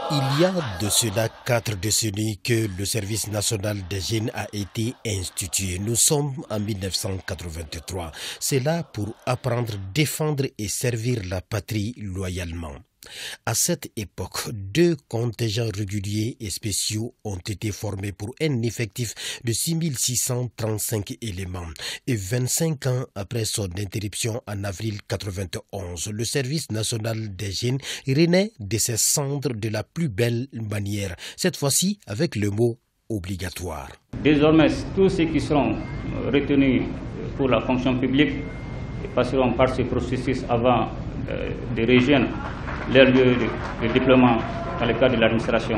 Il y a de cela 4 décennies que le service national des jeunes a été institué. Nous sommes en 1983. C'est là pour apprendre, défendre et servir la patrie loyalement. À cette époque, 2 contingents réguliers et spéciaux ont été formés pour un effectif de 6635 éléments. Et 25 ans après son interruption en avril 91, le service national des jeunes renaît de ses cendres de la plus belle manière, cette fois-ci avec le mot obligatoire. Désormais, tous ceux qui seront retenus pour la fonction publique passeront par ce processus avant de rejoindre leur lieu de déploiement dans le cadre de l'administration.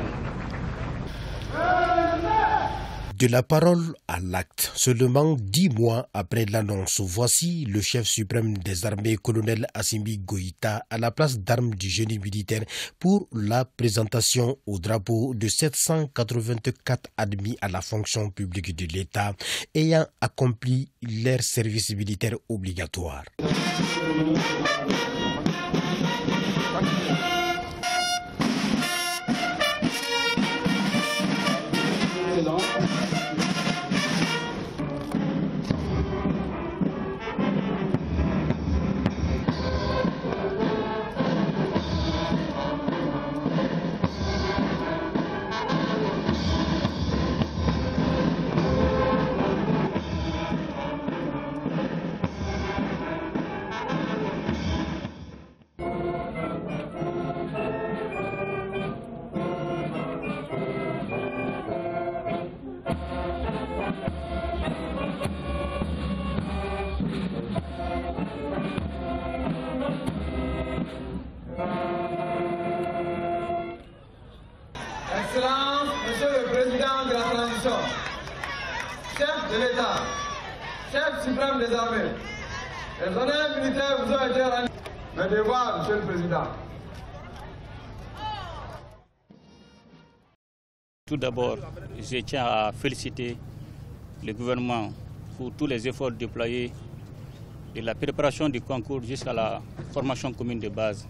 De la parole à l'acte, seulement 10 mois après l'annonce, voici le chef suprême des armées, colonel Assimi Goïta, à la place d'armes du génie militaire pour la présentation au drapeau de 784 admis à la fonction publique de l'État ayant accompli leur service militaire obligatoire. Excellence, Monsieur le Président de la Transition, chef de l'État, chef suprême des armées, les honneurs militaires vous ont été rendus. Mes devoirs, Monsieur le Président. Tout d'abord, je tiens à féliciter le gouvernement pour tous les efforts déployés de la préparation du concours jusqu'à la formation commune de base.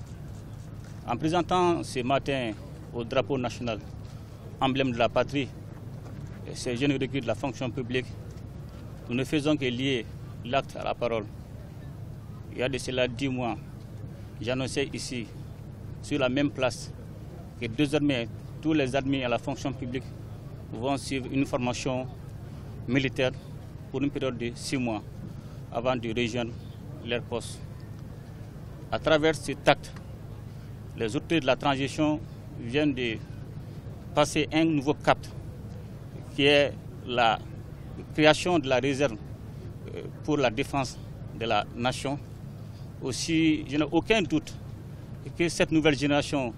En présentant ce matin au drapeau national, emblème de la patrie, ces jeunes recrues de la fonction publique, nous ne faisons que lier l'acte à la parole. Il y a de cela 10 mois, j'annonçais ici, sur la même place, que désormais tous les admis à la fonction publique vont suivre une formation militaire pour une période de 6 mois avant de rejoindre leur poste. À travers cet acte, les autorités de la transition viennent de passer un nouveau cap qui est la création de la réserve pour la défense de la nation. Aussi, je n'ai aucun doute que cette nouvelle génération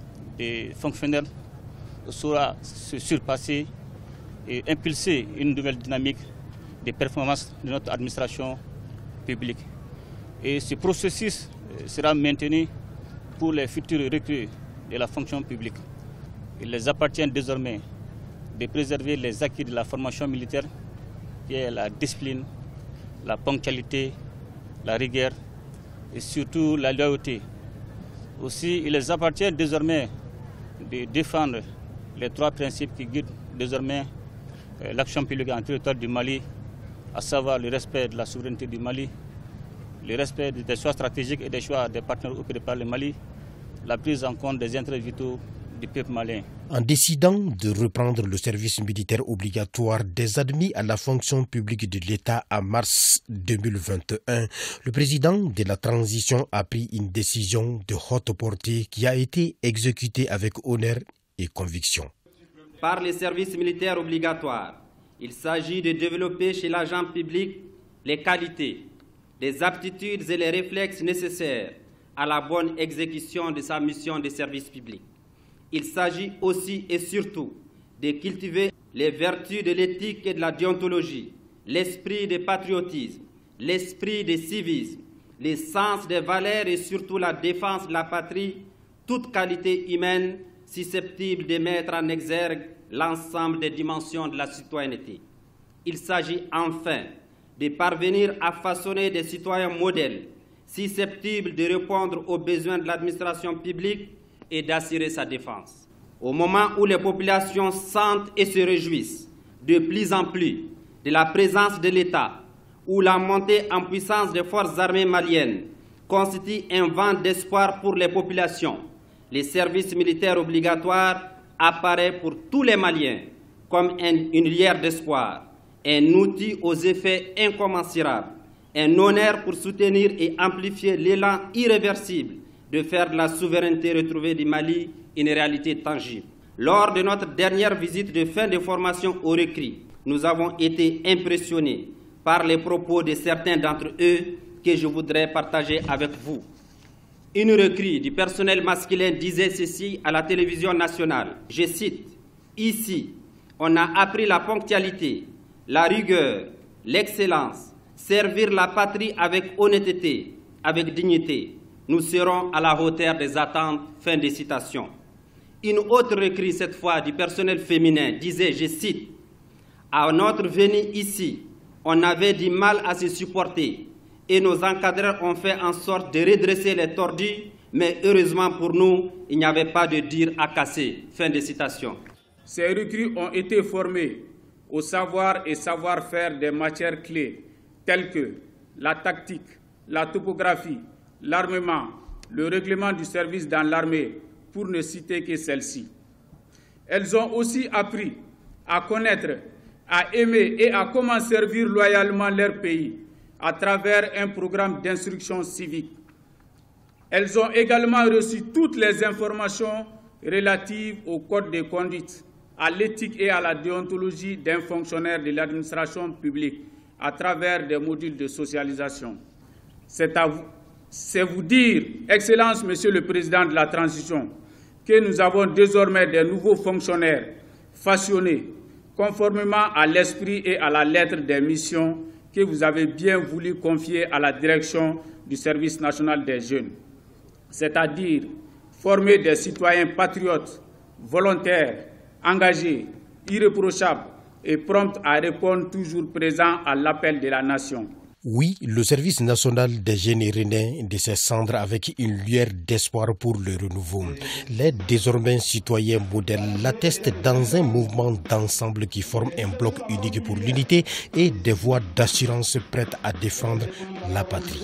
de fonctionnaires saura se surpasser et impulser une nouvelle dynamique de performance de notre administration publique. Et ce processus sera maintenu pour les futurs recrues de la fonction publique. Il les appartient désormais de préserver les acquis de la formation militaire, qui est la discipline, la ponctualité, la rigueur et surtout la loyauté. Aussi, il les appartient désormais de défendre les 3 principes qui guident désormais l'action publique en territoire du Mali, à savoir le respect de la souveraineté du Mali, le respect des choix stratégiques et des choix des partenaires opérés par le Mali, la prise en compte des intérêts vitaux du peuple malien. En décidant de reprendre le service militaire obligatoire des admis à la fonction publique de l'État en mars 2021, le président de la transition a pris une décision de haute portée qui a été exécutée avec honneur et conviction. Par les services militaires obligatoires, il s'agit de développer chez l'agent public les qualités, les aptitudes et les réflexes nécessaires à la bonne exécution de sa mission de service public. Il s'agit aussi et surtout de cultiver les vertus de l'éthique et de la déontologie, l'esprit de patriotisme, l'esprit de civisme, le sens des valeurs et surtout la défense de la patrie, toute qualité humaine susceptible de mettre en exergue l'ensemble des dimensions de la citoyenneté. Il s'agit enfin de parvenir à façonner des citoyens modèles susceptibles de répondre aux besoins de l'administration publique et d'assurer sa défense. Au moment où les populations sentent et se réjouissent de plus en plus de la présence de l'État, où la montée en puissance des forces armées maliennes constitue un vent d'espoir pour les populations, les services militaires obligatoires apparaît pour tous les Maliens comme une lueur d'espoir, un outil aux effets incommensurables, un honneur pour soutenir et amplifier l'élan irréversible de faire de la souveraineté retrouvée du Mali une réalité tangible. Lors de notre dernière visite de fin de formation au Recri, nous avons été impressionnés par les propos de certains d'entre eux que je voudrais partager avec vous. Une recrue du personnel masculin disait ceci à la télévision nationale, je cite, « Ici, on a appris la ponctualité, la rigueur, l'excellence, servir la patrie avec honnêteté, avec dignité. Nous serons à la hauteur des attentes. » Fin de citation. Une autre recrue, cette fois du personnel féminin, disait, je cite, « À notre venue ici, on avait du mal à se supporter et nos encadreurs ont fait en sorte de redresser les tordus, mais heureusement pour nous, il n'y avait pas de dire à casser. » Fin de citation. Ces recrues ont été formés au savoir et savoir-faire des matières clés telles que la tactique, la topographie, l'armement, le règlement du service dans l'armée, pour ne citer que celles-ci. Elles ont aussi appris à connaître, à aimer et à comment servir loyalement leur pays à travers un programme d'instruction civique. Elles ont également reçu toutes les informations relatives au code de conduite, à l'éthique et à la déontologie d'un fonctionnaire de l'administration publique à travers des modules de socialisation. C'est vous dire, Excellence, Monsieur le Président de la Transition, que nous avons désormais des nouveaux fonctionnaires façonnés conformément à l'esprit et à la lettre des missions que vous avez bien voulu confier à la direction du Service national des jeunes, c'est-à-dire former des citoyens patriotes, volontaires, engagés, irréprochables et prompts à répondre toujours présents à l'appel de la nation. Oui, le service national des jeunes est rené de ses cendres avec une lueur d'espoir pour le renouveau. Les désormais citoyens modèles l'attestent dans un mouvement d'ensemble qui forme un bloc unique pour l'unité et des voix d'assurance prêtes à défendre la patrie.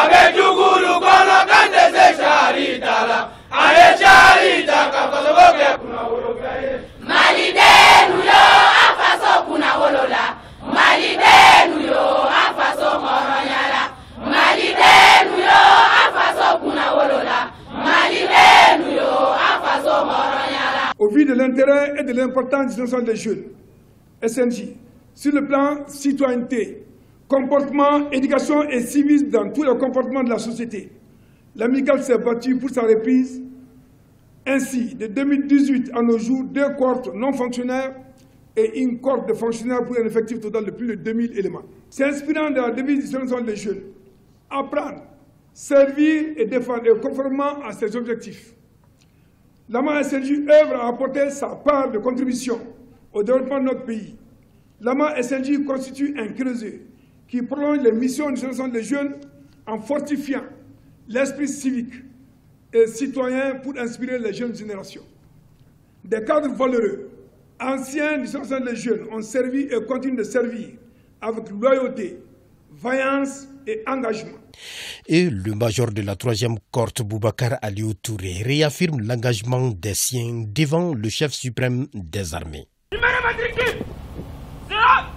Au vu de l'intérêt et de l'importance du national des jeunes, SNJ, sur le plan citoyenneté, comportement, éducation et civisme dans tous les comportements de la société, l'amicale s'est battue pour sa reprise. Ainsi, de 2018 à nos jours, 2 cohortes non fonctionnaires et une cohorte de fonctionnaires pour un effectif total de plus de 2000 éléments. S'inspirant de la devise du national des jeunes, apprendre, servir et défendre et conformément à ses objectifs. L'AMA SNJ œuvre à apporter sa part de contribution au développement de notre pays. L'AMA SNJ constitue un creuset qui prolonge les missions du national des jeunes en fortifiant l'esprit civique et citoyen pour inspirer les jeunes générations. Des cadres valeureux, anciens du national des jeunes, ont servi et continuent de servir avec loyauté, vaillance et engagement. Et le major de la 3e cohorte, Boubacar Aliou Touré, réaffirme l'engagement des siens devant le chef suprême des armées. Numéro matricule 00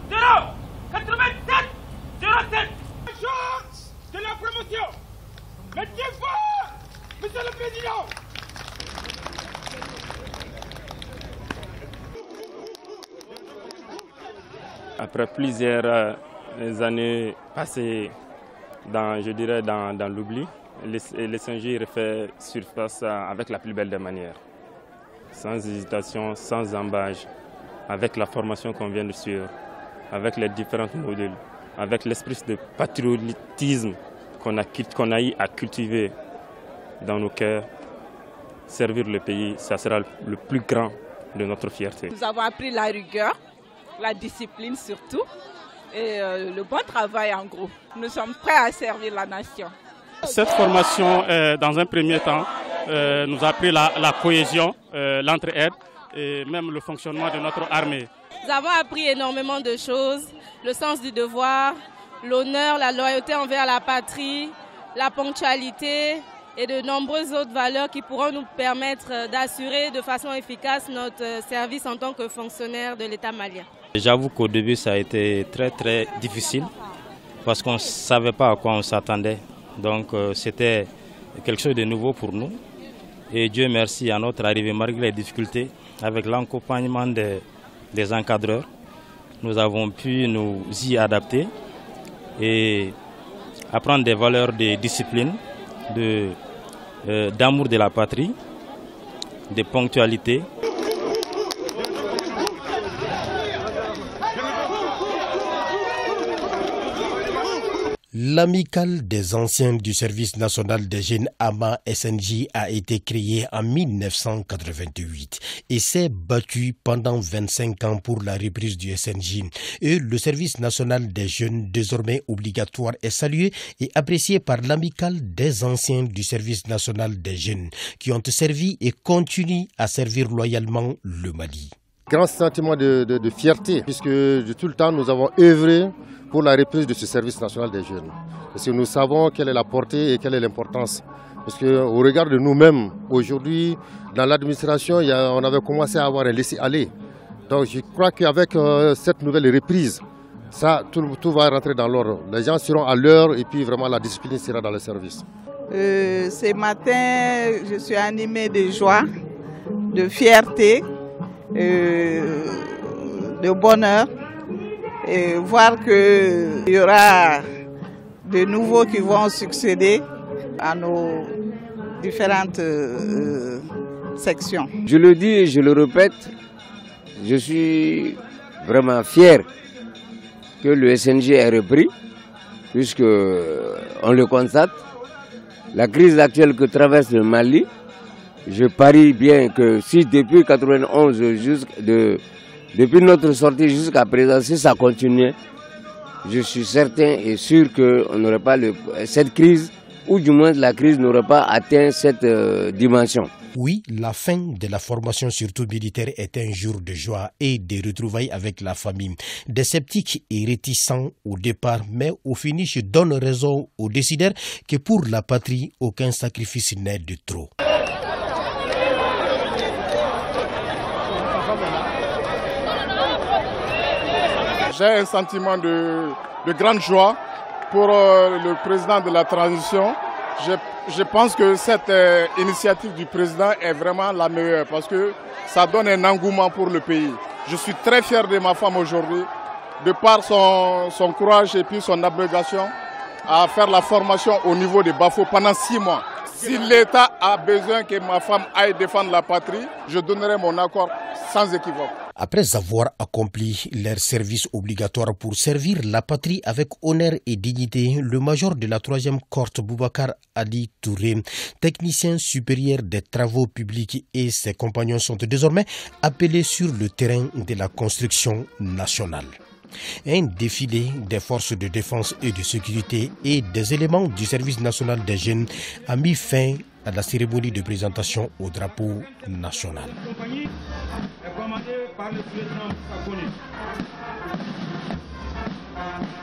87 07. Jour de la promotion. Mettez fort, Monsieur le Président. Après plusieurs années passées dans l'oubli, les SNJ refait surface avec la plus belle des manières, sans hésitation, sans embâche, avec la formation qu'on vient de suivre, avec les différents modules, avec l'esprit de patriotisme qu'on a eu à cultiver dans nos cœurs. Servir le pays, ça sera le plus grand de notre fierté. Nous avons appris la rigueur, la discipline surtout, et le bon travail en groupe. Nous sommes prêts à servir la nation. Cette formation, dans un premier temps, nous a appris la cohésion, l'entraide et même le fonctionnement de notre armée. Nous avons appris énormément de choses, le sens du devoir, l'honneur, la loyauté envers la patrie, la ponctualité et de nombreuses autres valeurs qui pourront nous permettre d'assurer de façon efficace notre service en tant que fonctionnaire de l'État malien. J'avoue qu'au début ça a été très difficile parce qu'on ne savait pas à quoi on s'attendait. Donc c'était quelque chose de nouveau pour nous. Et Dieu merci, à notre arrivée, malgré les difficultés, avec l'accompagnement des encadreurs, nous avons pu nous y adapter et apprendre des valeurs de discipline, d'amour de la patrie, de ponctualité. L'amicale des anciens du service national des jeunes AMA SNJ a été créée en 1988 et s'est battue pendant 25 ans pour la reprise du SNJ. Et le service national des jeunes, désormais obligatoire, est salué et apprécié par l'amicale des anciens du service national des jeunes qui ont servi et continuent à servir loyalement le Mali. Grand sentiment de fierté puisque de tout le temps nous avons œuvré pour la reprise de ce service national des jeunes. Parce que nous savons quelle est la portée et quelle est l'importance. Parce qu'au regard de nous-mêmes, aujourd'hui, dans l'administration, on avait commencé à avoir un laisser-aller. Donc je crois qu'avec cette nouvelle reprise, ça, tout va rentrer dans l'ordre. Les gens seront à l'heure et puis vraiment la discipline sera dans le service. Ce matin, je suis animée de joie, de fierté, de bonheur. Et voir qu'il y aura de nouveaux qui vont succéder à nos différentes sections. Je le dis et je le répète, je suis vraiment fier que le SNJ ait repris, puisque on le constate. La crise actuelle que traverse le Mali, je parie bien que si depuis 1991, depuis notre sortie jusqu'à présent, si ça continuait, je suis certain et sûr qu'on n'aurait pas cette crise, ou du moins la crise n'aurait pas atteint cette dimension. Oui, la fin de la formation, surtout militaire, est un jour de joie et de retrouvailles avec la famille. Des sceptiques et réticents au départ, mais au finish donnent raison aux décideurs que pour la patrie, aucun sacrifice n'est de trop. J'ai un sentiment de grande joie pour le président de la transition. Je pense que cette initiative du président est vraiment la meilleure parce que ça donne un engouement pour le pays. Je suis très fier de ma femme aujourd'hui, de par son courage et puis son abnégation à faire la formation au niveau de Bafo pendant 6 mois. Si l'État a besoin que ma femme aille défendre la patrie, je donnerai mon accord sans équivoque. Après avoir accompli leur service obligatoire pour servir la patrie avec honneur et dignité, le major de la 3e cohorte Boubacar Ali Touré, technicien supérieur des travaux publics et ses compagnons sont désormais appelés sur le terrain de la construction nationale. Un défilé des forces de défense et de sécurité et des éléments du service national des jeunes a mis fin à la cérémonie de présentation au drapeau national. La compagnie est commandée par le président Sakone.